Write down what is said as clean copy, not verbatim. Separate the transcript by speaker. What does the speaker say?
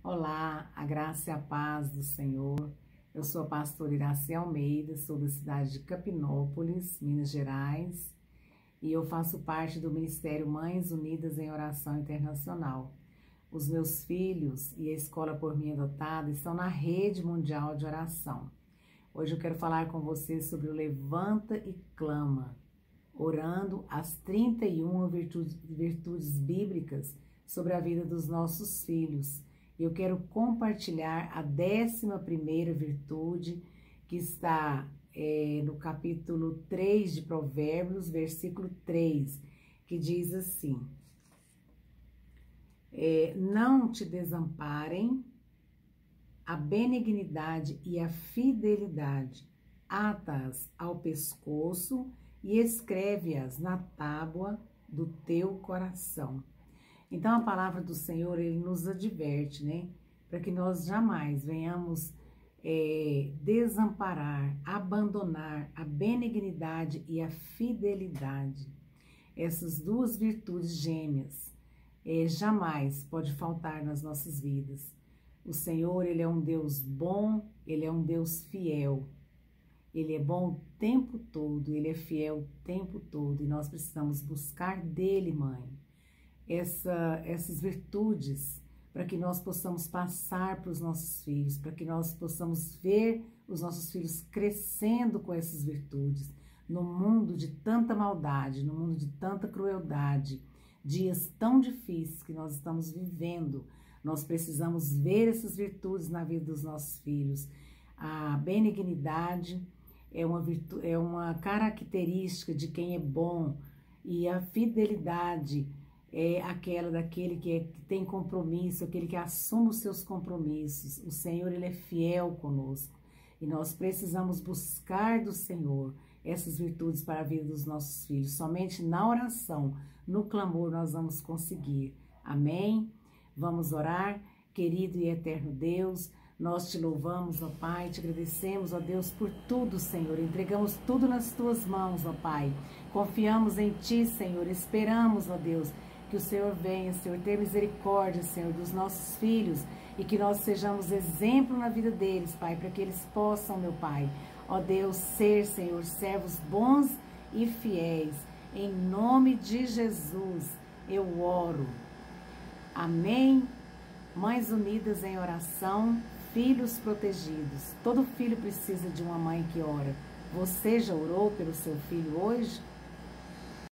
Speaker 1: Olá, a graça e a paz do Senhor. Eu sou a pastora Iraci Almeida, sou da cidade de Capinópolis, Minas Gerais, e eu faço parte do Ministério Mães Unidas em Oração Internacional. Os meus filhos e a Escola por Mim Adotada estão na Rede Mundial de Oração. Hoje eu quero falar com vocês sobre o Levanta e Clama, orando as 31 virtudes bíblicas sobre a vida dos nossos filhos. Eu quero compartilhar a 11ª virtude, que está no capítulo 3 de Provérbios, versículo 3, que diz assim: não te desamparem a benignidade e a fidelidade, ata-as ao pescoço e escreve-as na tábua do teu coração. Então, a palavra do Senhor, ele nos adverte, né? Para que nós jamais venhamos desamparar, abandonar a benignidade e a fidelidade. Essas duas virtudes gêmeas jamais pode faltar nas nossas vidas. O Senhor, ele é um Deus bom, ele é um Deus fiel. Ele é bom o tempo todo, ele é fiel o tempo todo. E nós precisamos buscar dele, mãe, essas virtudes, para que nós possamos passar para os nossos filhos, para que nós possamos ver os nossos filhos crescendo com essas virtudes, no mundo de tanta maldade, no mundo de tanta crueldade, dias tão difíceis que nós estamos vivendo. Nós precisamos ver essas virtudes na vida dos nossos filhos. A benignidade é uma característica de quem é bom, e a fidelidade é daquele que tem compromisso, aquele que assume os seus compromissos. O Senhor, ele é fiel conosco, e nós precisamos buscar do Senhor essas virtudes para a vida dos nossos filhos. Somente na oração, no clamor, nós vamos conseguir. Amém? Vamos orar. Querido e eterno Deus, nós te louvamos, ó Pai, te agradecemos, ó Deus, por tudo, Senhor. Entregamos tudo nas tuas mãos, ó Pai. Confiamos em ti, Senhor. Esperamos, ó Deus, que o Senhor venha, Senhor, ter misericórdia, Senhor, dos nossos filhos, e que nós sejamos exemplo na vida deles, Pai, para que eles possam, meu Pai, ó Deus, ser, Senhor, servos bons e fiéis. Em nome de Jesus, eu oro. Amém. Mães unidas em oração, filhos protegidos. Todo filho precisa de uma mãe que ora. Você já orou pelo seu filho hoje?